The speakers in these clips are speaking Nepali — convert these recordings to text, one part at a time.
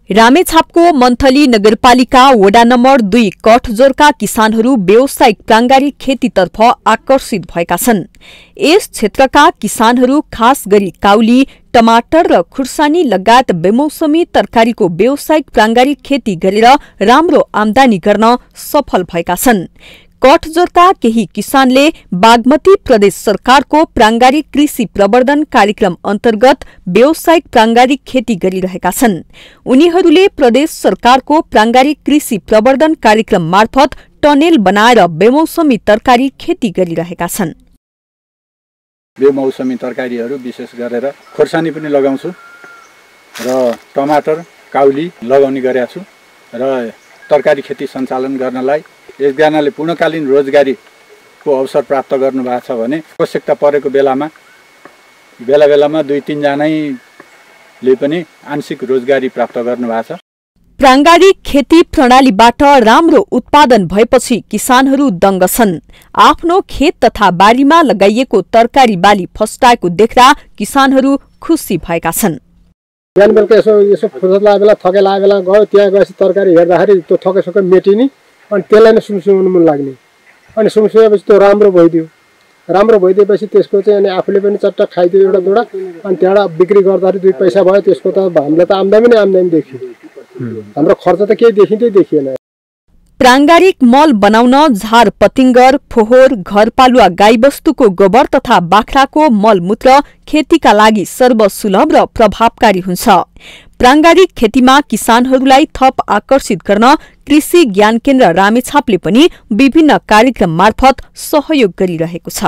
रामेछापको मन्थली नगरपालिका वडा नम्बर 2 कठजोरका किसानहरू व्यावसायिक प्रांगारिक खेतीतर्फ आकर्षित भएका छन्। यस क्षेत्रका किसानहरू खास गरी काउली, टमाटर र खुर्सानी लगायत बेमौसमी तरकारीको व्यावसायिक प्रांगारिक खेती गरेर राम्रो आमदानी गर्न सफल भएका छन्। कठजोरका केही किसानले बागमती प्रदेश सरकारको प्रांगारिक कृषि प्रवर्धन कार्यक्रम अन्तर्गत व्यावसायिक प्रांगारिक खेती गरिरहेका छन्। उनीहरूले प्रदेश सरकारको प्रांगारिक कृषि प्रवर्धन कार्यक्रम मार्फत टनेल बनाएर बेमौसमी तरकारी खेती गरिरहेका छन्। बेमौसमी तरकारीहरू विशेष गरेर खुर्सानी पनि लगाउँछु र टमाटर, काउली लगाउने गरेका छु र तरकारी खेती सञ्चालन गर्नलाई एकजनाले पूर्णकालीन रोजगारीको अवसर प्राप्त गर्नु भएको छ भने आवश्यकता परेको बेलामा बेला 2-3 जनाले पनि आंशिक रोजगारी प्राप्त गर्नु भएको छ। प्रांगारिक खेती प्रणालीबाट राम्रो उत्पादन भएपछि किसानहरू दङ्ग छन्। आफ्नो खेत तथा बारीमा लगाइएको तरकारी बाली फस्टाएको देख्दा किसानहरू खुसी भएका छन्। बिहान बेलुका यसो फुर्सद लागेको बेला थके लागेको बेला गयो, त्यहाँ गएपछि तरकारी हेर्दाखेरि त्यो थकेसके मेटिने अनि त्यसलाई नै सुमसुमाउनु मन लाग्ने। अनि सुमसुमेपछि त्यो राम्रो भइदियो। राम्रो भइदिएपछि त्यसको चाहिँ अनि आफूले पनि चट्ट खाइदियो एउटा दुडा, अनि त्यहाँबाट बिक्री गर्दाखेरि 2 पैसा भयो। त्यसको त हामीले त आम्दानी देखियो, हाम्रो खर्च त केही देखिएन। प्रांगारिक मल बनाउन झार पतिङ्गर, फोहोर, घरपालुवा गाईबस्तुको गोबर तथा बाख्राको मलमूत्र खेतीका लागि सर्वसुलभ र प्रभावकारी हुन्छ। प्रांगारिक खेतीमा किसानहरूलाई थप आकर्षित गर्न कृषि ज्ञान केन्द्र रामेछापले पनि विभिन्न कार्यक्रम मार्फत सहयोग गरिरहेको छ।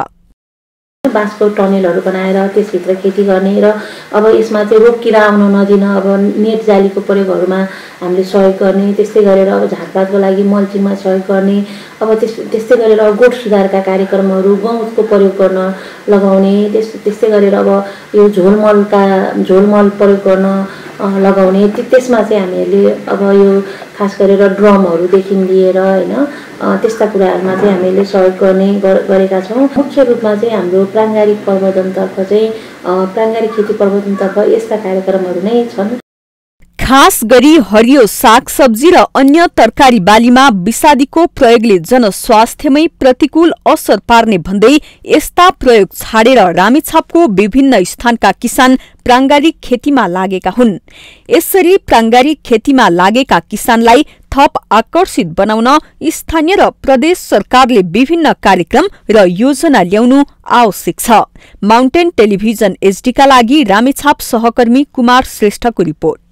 बाँसको टनेलहरू बनाएर त्यसभित्र खेती गर्ने र अब यसमा चाहिँ रोग किरा आउन नदिन अब नेट जालीको प्रयोगहरूमा हामीले सहयोग गर्ने। त्यस्तै गरेर अब झारपातको लागि मल्चिङमा सहयोग गर्ने। अब त्यस्तै गरेर गोठ सुधारका कार्यक्रमहरू गहुँतको प्रयोग गर्न लगाउने। त्यस्तै गरेर अब यो झोलमल प्रयोग गर्न लगाउने। त्यसमा चाहिँ हामीहरूले अब यो खास गरेर ड्रमहरूदेखि लिएर हैन त्यस्ता कुराहरूमा चाहिँ हामीले सहयोग गरेका छौँ। मुख्य रूपमा चाहिँ हाम्रो प्रांगारिक प्रवर्धनतर्फ चाहिँ प्रांगारिक खेती प्रवर्धनतर्फ यस्ता कार्यक्रमहरू नै छन्। खास गरी हरियो सागसब्जी र अन्य तरकारी बालीमा विषादीको प्रयोगले जनस्वास्थ्यमै प्रतिकूल असर पार्ने भन्दै यस्ता प्रयोग छाडेर रामेछापको विभिन्न स्थानका किसान प्रांगारिक खेतीमा लागेका हुन्। यसरी प्रांगारिक खेतीमा लागेका किसानलाई थप आकर्षित बनाउन स्थानीय र प्रदेश सरकारले विभिन्न कार्यक्रम र योजना ल्याउनु आवश्यक छ। माउन्टेन टेलिभिजन एचडीका लागि रामेछाप सहकर्मी कुमार श्रेष्ठको रिपोर्ट।